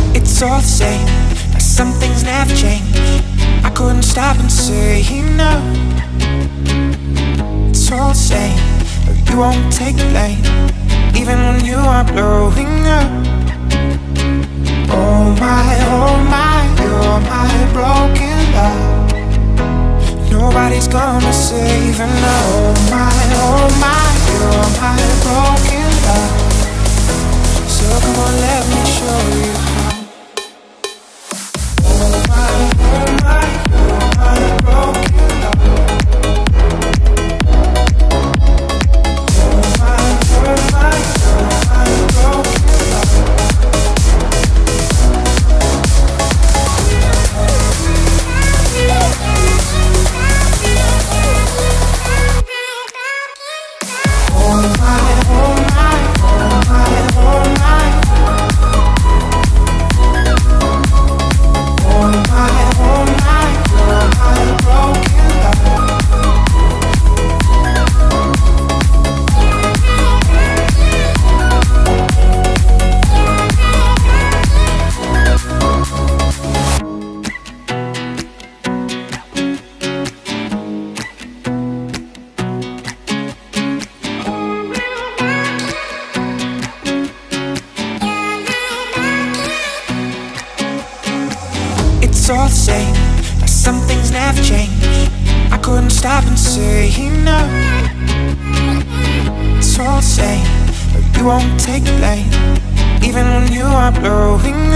It's all the same, but some things never change. I couldn't stop and say no. It's all the same, but you won't take the blame, even when you are blowing up. Oh my, you're my broken love. Nobody's gonna save her now. Oh my, you're my broken love. So come on, let me show you how. Oh my, you're my broken love. Oh my, you're my broken love. It's all the same, but some things never change. I couldn't stop and say no. It's all the same, but you won't take the blame, even when you are blowing